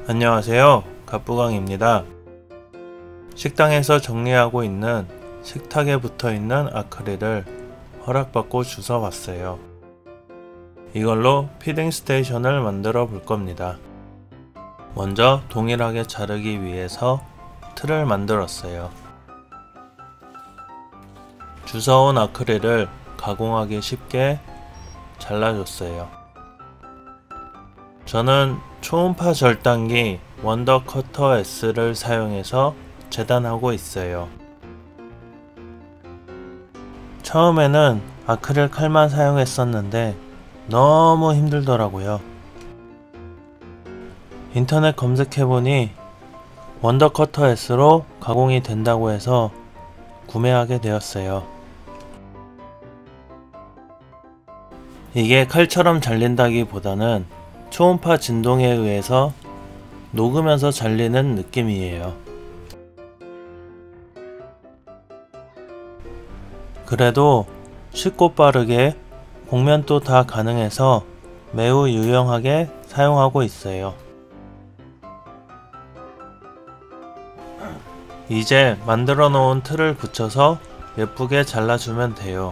안녕하세요, 갑부강입니다. 식당에서 정리하고 있는 식탁에 붙어있는 아크릴을 허락받고 주워 왔어요. 이걸로 피딩 스테이션을 만들어 볼 겁니다. 먼저 동일하게 자르기 위해서 틀을 만들었어요. 주워온 아크릴을 가공하기 쉽게 잘라줬어요. 저는 초음파 절단기 원더커터 S를 사용해서 재단하고 있어요. 처음에는 아크릴 칼만 사용했었는데 너무 힘들더라고요. 인터넷 검색해보니 원더커터 S로 가공이 된다고 해서 구매하게 되었어요. 이게 칼처럼 잘린다기보다는 초음파 진동에 의해서 녹으면서 잘리는 느낌이에요. 그래도 쉽고 빠르게 곡면도 다 가능해서 매우 유용하게 사용하고 있어요. 이제 만들어 놓은 틀을 붙여서 예쁘게 잘라주면 돼요.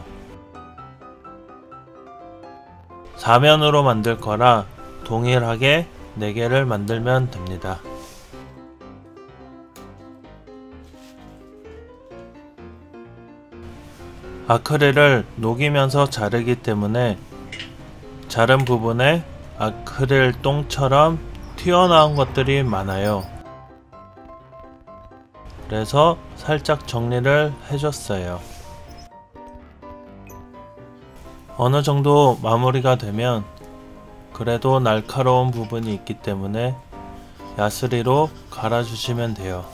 사면으로 만들 거라 동일하게 4개를 만들면 됩니다. 아크릴을 녹이면서 자르기 때문에 자른 부분에 아크릴 똥처럼 튀어나온 것들이 많아요. 그래서 살짝 정리를 해줬어요. 어느 정도 마무리가 되면 그래도 날카로운 부분이 있기 때문에 야스리로 갈아주시면 돼요.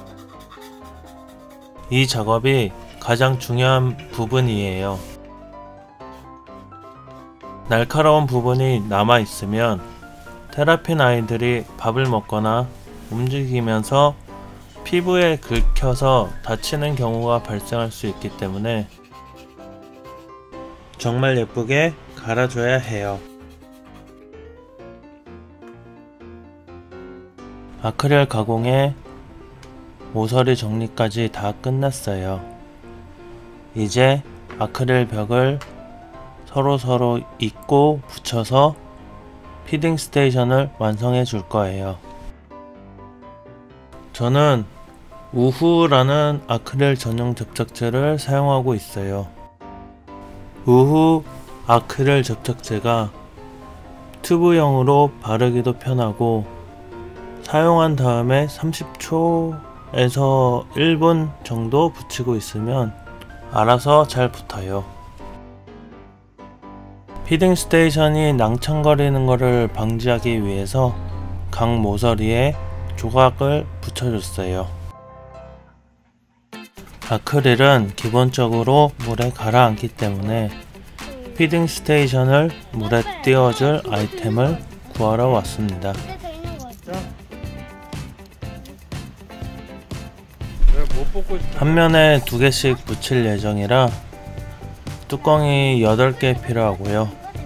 이 작업이 가장 중요한 부분이에요. 날카로운 부분이 남아있으면 테라핀 아이들이 밥을 먹거나 움직이면서 피부에 긁혀서 다치는 경우가 발생할 수 있기 때문에 정말 예쁘게 갈아줘야 해요. 아크릴 가공에 모서리 정리까지 다 끝났어요. 이제 아크릴 벽을 서로 잇고 붙여서 피딩 스테이션을 완성해 줄 거예요. 저는 우후라는 아크릴 전용 접착제를 사용하고 있어요. 우후 아크릴 접착제가 튜브형으로 바르기도 편하고 사용한 다음에 30초에서 1분 정도 붙이고 있으면 알아서 잘 붙어요. 피딩 스테이션이 낭창거리는 것을 방지하기 위해서 각 모서리에 조각을 붙여줬어요. 아크릴은 기본적으로 물에 가라앉기 때문에 피딩 스테이션을 물에 띄워줄 아이템을 구하러 왔습니다. 한 면에 2개씩 붙일 예정이라 뚜껑이 8개 필요하고요.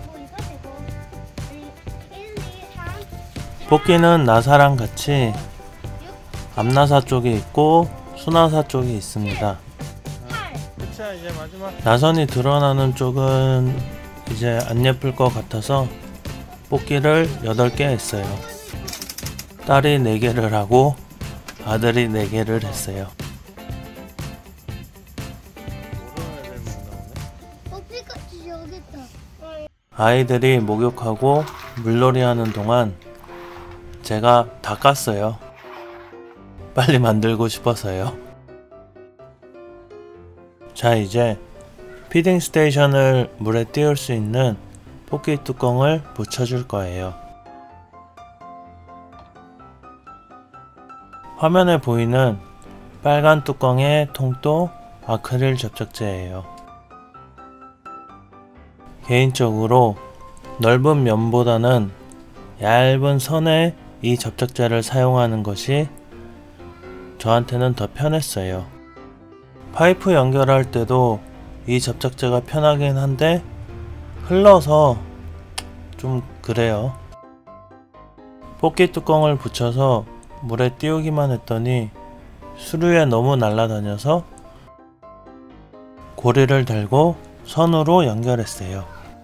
뽑기는 나사랑 같이 앞나사 쪽이 있고 수나사 쪽이 있습니다. 나선이 드러나는 쪽은 이제 안 예쁠 것 같아서 뽑기를 8개 했어요. 딸이 4개를 하고 아들이 4개를 했어요. 아이들이 목욕하고 물놀이 하는 동안 제가 다 깠어요. 빨리 만들고 싶어서요. 자, 이제 피딩 스테이션을 물에 띄울 수 있는 뽑기 뚜껑을 붙여줄 거예요. 화면에 보이는 빨간 뚜껑의 통도 아크릴 접착제예요. 개인적으로 넓은 면보다는 얇은 선에 이 접착제를 사용하는 것이 저한테는 더 편했어요. 파이프 연결할 때도 이 접착제가 편하긴 한데 흘러서 좀 그래요. 포끼 뚜껑을 붙여서 물에 띄우기만 했더니 수류에 너무 날아다녀서 고리를 달고 선으로 연결했어요.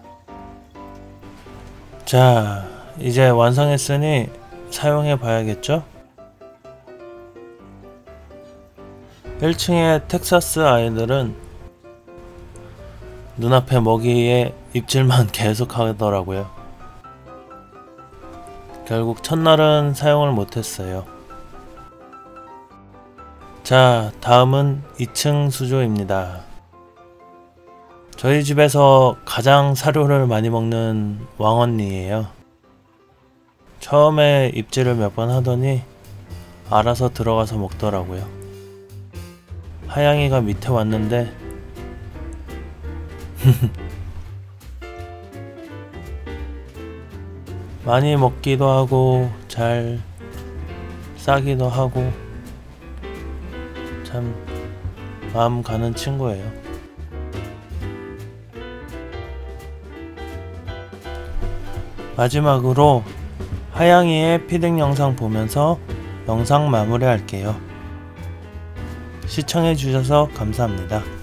자, 이제 완성했으니 사용해 봐야겠죠? 1층의 텍사스 아이들은 눈앞에 먹이에 입질만 계속 하더라고요. 결국 첫날은 사용을 못했어요. 자, 다음은 2층 수조입니다. 저희 집에서 가장 사료를 많이 먹는 왕언니예요. 처음에 입질을 몇 번 하더니 알아서 들어가서 먹더라고요. 하양이가 밑에 왔는데 많이 먹기도 하고 잘 싸기도 하고 참 마음 가는 친구예요. 마지막으로 하양이의 피딩 영상 보면서 영상 마무리 할게요. 시청해주셔서 감사합니다.